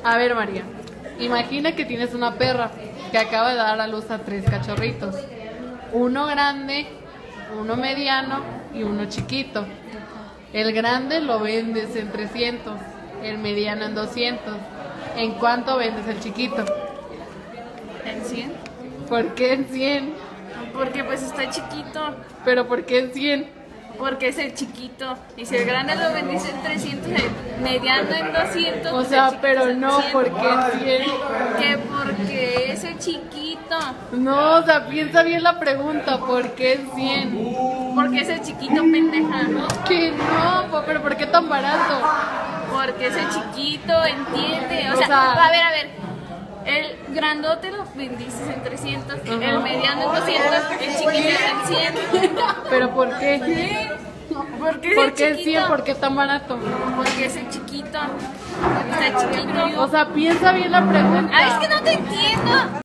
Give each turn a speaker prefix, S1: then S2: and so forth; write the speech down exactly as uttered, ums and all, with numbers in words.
S1: A ver, María, imagina que tienes una perra que acaba de dar a luz a tres cachorritos. Uno grande, uno mediano y uno chiquito. El grande lo vendes en trescientos, el mediano en doscientos. ¿En cuánto vendes el chiquito?
S2: ¿En cien?
S1: ¿Por qué en cien?
S2: Porque pues está chiquito.
S1: ¿Pero por qué en cien?
S2: Porque es el chiquito. Y si el grande lo vendís en trescientos, el mediano en doscientos.
S1: O
S2: pues
S1: sea,
S2: el chiquito
S1: pero
S2: en
S1: no,
S2: cien.
S1: ¿por qué en cien?
S2: Que porque es el chiquito.
S1: No, o sea, piensa bien la pregunta, ¿por qué en cien?
S2: Porque es el chiquito, pendeja.
S1: Que no, po- pero ¿por qué tan barato?
S2: Porque es el chiquito, entiende. O
S1: O
S2: sea,
S1: sea-
S2: a ver, a ver. El grandote lo vendiste en trescientos,
S1: Ajá.
S2: el mediano en doscientos, el chiquito en cien.
S1: ¿Pero por qué?
S2: Porque es
S1: ¿Por
S2: el
S1: qué en cien?
S2: chiquito.
S1: ¿Por qué tan barato?
S2: Porque es el chiquito. Está chiquito.
S1: O sea, piensa bien la pregunta.
S2: Ah, es que no te entiendo.